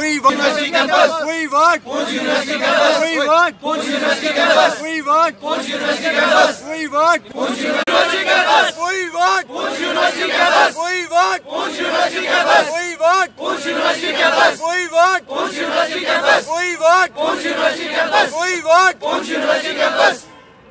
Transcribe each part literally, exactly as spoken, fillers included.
We want University Campus. We want Poonch University Campus. We want Poonch University Campus. We want Poonch University Campus. We want Poonch University Campus. We want Poonch University Campus. We want Poonch University Campus. We want Poonch University Campus. We want Poonch University Campus. We want Poonch University Campus. We want Poonch University Campus.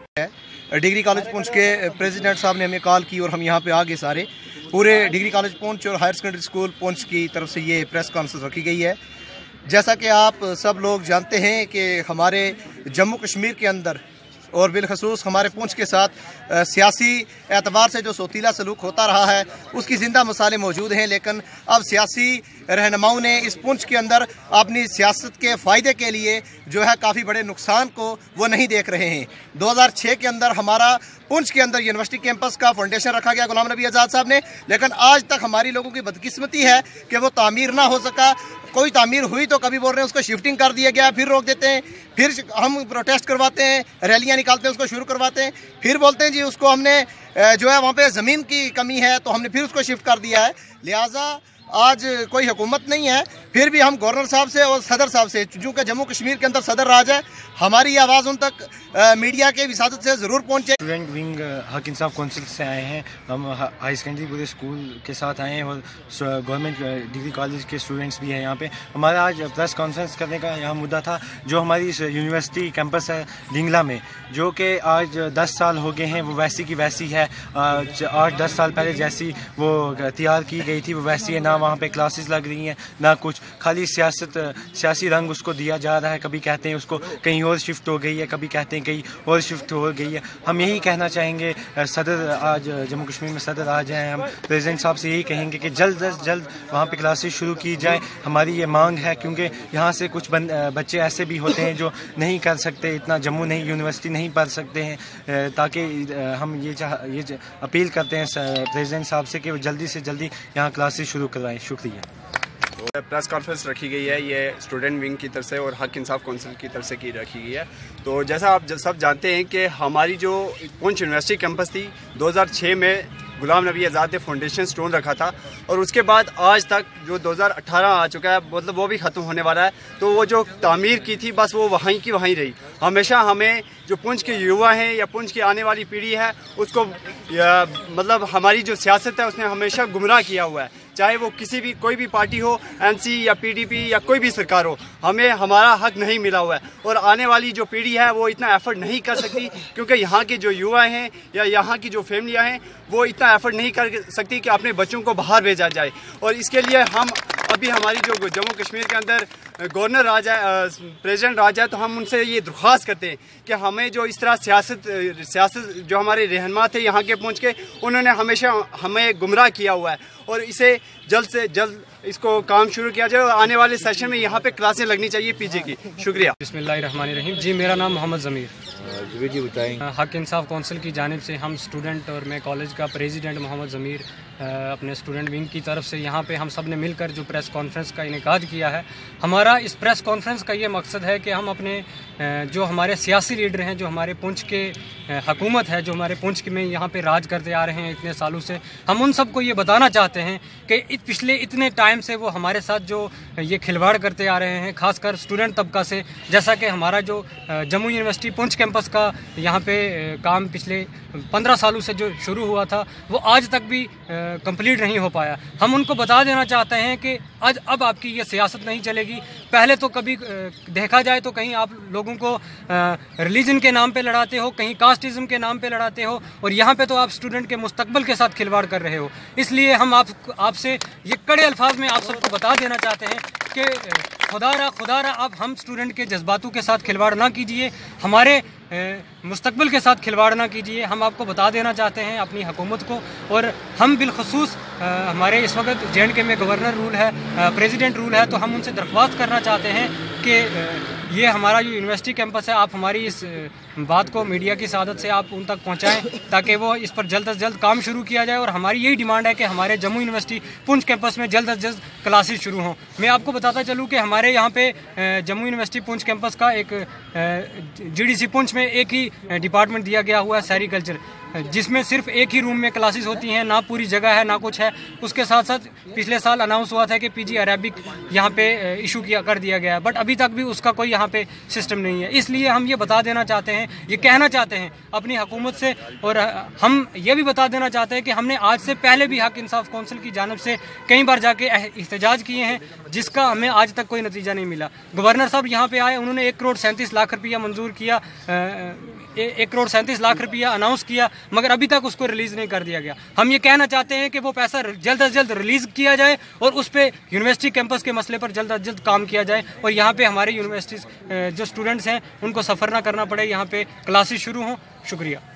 Degree college Poonch के president साहब ने हमें call की और हम यहाँ पे आ गए सारे पूरे डिग्री कॉलेज पूंछ और हायर सेकेंडरी स्कूल पूंछ की तरफ से ये प्रेस कॉन्फ्रेंस रखी गई है। जैसा कि आप सब लोग जानते हैं कि हमारे जम्मू कश्मीर के अंदर और बिलखसूस हमारे पूंछ के साथ सियासी एतबार से जो सोतीला सलूक होता रहा है उसकी ज़िंदा मिसालें मौजूद हैं, लेकिन अब सियासी रहनुमाओं ने इस पूंछ के अंदर अपनी सियासत के फ़ायदे के लिए जो है काफ़ी बड़े नुकसान को वो नहीं देख रहे हैं। दो हज़ार छः के अंदर हमारा पूंछ के अंदर यूनिवर्सिटी कैंपस का फाउंडेशन रखा गया गुलाम नबी आज़ाद साहब ने, लेकिन आज तक हमारी लोगों की बदकिस्मती है कि वो तामीर ना हो सका। कोई तामीर हुई तो कभी बोल रहे हैं उसको शिफ्टिंग कर दिया गया, फिर रोक देते हैं, फिर हम प्रोटेस्ट करवाते हैं, रैलियां निकालते हैं, उसको शुरू करवाते हैं, फिर बोलते हैं जी उसको हमने जो है वहाँ पे ज़मीन की कमी है तो हमने फिर उसको शिफ्ट कर दिया है। लिहाजा आज कोई हुकूमत नहीं है, फिर भी हम गवर्नर साहब से और सदर साहब से, चूँकि जम्मू कश्मीर के अंदर सदर राज है, हमारी आवाज़ उन तक आ, मीडिया के विसादत से ज़रूर पहुँचे। स्टूडेंट विंग हक इंसाफ काउंसिल से आए हैं, हम हाई सेकेंडरी पूरे स्कूल के साथ आए हैं और गवर्नमेंट डिग्री कॉलेज के स्टूडेंट्स भी हैं यहाँ पे। हमारा आज प्रेस कॉन्फ्रेंस करने का यहाँ मुद्दा था जो हमारी यूनिवर्सिटी कैंपस है लिंगला में, जो कि आज दस साल हो गए हैं, वो वैसी की वैसी है। आठ दस साल पहले जैसी वो तैयार की गई थी वो वैसी है, ना वहाँ पे क्लासेस लग रही हैं ना कुछ, खाली सियासत सियासी रंग उसको दिया जा रहा है। कभी कहते हैं उसको कहीं और शिफ्ट हो गई है, कभी कहते हैं कहीं और शिफ्ट हो गई है। हम यही कहना चाहेंगे, सदर आज जम्मू कश्मीर में सदर आज हैं, हम प्रेसिडेंट साहब से यही कहेंगे कि जल्द अज जल्द वहाँ पे क्लासेस शुरू की जाए। हमारी ये मांग है क्योंकि यहाँ से कुछ बच्चे ऐसे भी होते हैं जो नहीं कर सकते, इतना जम्मू नहीं यूनिवर्सिटी नहीं पढ़ सकते हैं, ताकि हम ये चाह ये अपील करते हैं प्रेसिडेंट साहब से कि वो जल्दी से जल्दी यहाँ क्लासेस शुरू करवाएँ। शुक्रिया। प्रेस कॉन्फ्रेंस रखी गई है, ये स्टूडेंट विंग की तरफ से और हक इंसाफ काउंसिल की तरफ से की रखी गई है। तो जैसा आप सब जानते हैं कि हमारी जो पूंछ यूनिवर्सिटी कैंपस थी दो हज़ार छः में गुलाम नबी आज़ाद ने फाउंडेशन स्टोन रखा था और उसके बाद आज तक जो दो हज़ार अठारह आ चुका है, मतलब वो भी ख़त्म होने वाला है। तो वो जो तामीर की थी बस वो वहीं की वहीं रही। हमेशा हमें जो पूंछ के युवा हैं या पूंछ की आने वाली पीढ़ी है उसको मतलब हमारी जो सियासत है उसने हमेशा गुमराह किया हुआ है, चाहे वो किसी भी कोई भी पार्टी हो, एनसी या पीडीपी या कोई भी सरकार हो, हमें हमारा हक नहीं मिला हुआ है। और आने वाली जो पीढ़ी है वो इतना एफर्ट नहीं कर सकती क्योंकि यहाँ के जो युवा हैं या यहाँ की जो फैमिलियाँ हैं वो इतना एफर्ट नहीं कर सकती कि अपने बच्चों को बाहर भेजा जाए। और इसके लिए हम अभी हमारी जो जम्मू कश्मीर के अंदर गवर्नर राज है, प्रेसिडेंट राज है, तो हम उनसे ये दरख्वास्त करते हैं कि हमें जो इस तरह सियासत सियासत जो हमारे रहनुमा थे यहाँ के पहुँच के, उन्होंने हमेशा हमें गुमराह किया हुआ है और इसे जल्द से जल्द इसको काम शुरू किया जाए और आने वाले सेशन में यहाँ पे क्लासें लगनी चाहिए पीजी की। शुक्रिया। बिस्मिल्लाहिर्रहमानिर्रहीम। जी मेरा नाम मोहम्मद ज़मीर। जी बताएं। हक इंसाफ काउंसिल की जानिब से हम स्टूडेंट और मैं कॉलेज का प्रेसिडेंट मोहम्मद ज़मीर अपने स्टूडेंट विंग की तरफ से यहाँ पे हम सब ने मिलकर जो प्रेस कॉन्फ्रेंस का इनेकाद किया है। हमारा इस प्रेस कॉन्फ्रेंस का ये मकसद है कि हम अपने जो हमारे सियासी लीडर हैं, जो हमारे पूंछ के हुकूमत है, जो हमारे पूंछ में यहाँ पे राज करते आ रहे हैं इतने सालों से, हम उन सबको ये बताना चाहते हैं कि पिछले इतने टाइम से वो हमारे साथ जो ये खिलवाड़ करते आ रहे हैं, खासकर स्टूडेंट तबका से। जैसा कि हमारा जो जम्मू यूनिवर्सिटी पूंछ कैंपस का यहाँ पे काम पिछले पंद्रह सालों से जो शुरू हुआ था वो आज तक भी कंप्लीट नहीं हो पाया। हम उनको बता देना चाहते हैं कि आज अब आपकी ये सियासत नहीं चलेगी। पहले तो कभी देखा जाए तो कहीं आप लोगों को रिलीजन के नाम पे लड़ाते हो, कहीं कास्टिज्म के नाम पे लड़ाते हो, और यहाँ पे तो आप स्टूडेंट के मुस्तकबिल के साथ खिलवाड़ कर रहे हो। इसलिए हम आप आपसे ये कड़े अल्फाज में आप सबको बता देना चाहते हैं कि खुदारा खुदारा आप हम स्टूडेंट के जज्बातों के साथ खिलवाड़ ना कीजिए, हमारे मुस्तकबिल के साथ खिलवाड़ ना कीजिए। हम आपको बता देना चाहते हैं अपनी हुकूमत को, और हम बिलखसूस हमारे इस वक्त जे एंड के में गवर्नर रूल है, प्रेसिडेंट रूल है, तो हम उनसे दरख्वास्त करना चाहते हैं कि ये हमारा जो यूनिवर्सिटी कैंपस है, आप हमारी इस बात को मीडिया की सहायता से आप उन तक पहुंचाएं ताकि वो इस पर जल्द अज जल्द काम शुरू किया जाए। और हमारी यही डिमांड है कि हमारे जम्मू यूनिवर्सिटी पुंछ कैंपस में जल्द अज जल्द क्लासेस शुरू हों। मैं आपको बताता चलूँ कि हमारे यहाँ पे जम्मू यूनिवर्सिटी पुंछ कैंपस का एक जीडीसी पुंछ में एक ही डिपार्टमेंट दिया गया हुआ है सेरिकल्चर, जिसमें सिर्फ एक ही रूम में क्लासेस होती हैं, ना पूरी जगह है ना कुछ है। उसके साथ साथ पिछले साल अनाउंस हुआ था कि पीजी अरेबिक यहाँ पे इशू किया कर दिया गया है, बट अभी तक भी उसका कोई यहाँ पे सिस्टम नहीं है। इसलिए हम ये बता देना चाहते हैं, ये कहना चाहते हैं अपनी हुकूमत से, और हम ये भी बता देना चाहते हैं कि हमने आज से पहले भी हक इंसाफ कौंसिल की जानिब से कई बार जाके एहतजाज किए हैं, जिसका हमें आज तक कोई नतीजा नहीं मिला। गवर्नर साहब यहाँ पे आए, उन्होंने एक करोड़ सैंतीस लाख रुपया मंजूर किया, एक करोड़ सैंतीस लाख रुपया अनाउंस किया, मगर अभी तक उसको रिलीज़ नहीं कर दिया गया। हम ये कहना चाहते हैं कि वो पैसा जल्द अज जल्द रिलीज़ किया जाए और उस पर यूनिवर्सिटी कैंपस के मसले पर जल्द अज जल्द काम किया जाए, और यहाँ पे हमारे यूनिवर्सिटी जो स्टूडेंट्स हैं उनको सफ़र ना करना पड़े, यहाँ पे क्लासेस शुरू हों। शुक्रिया।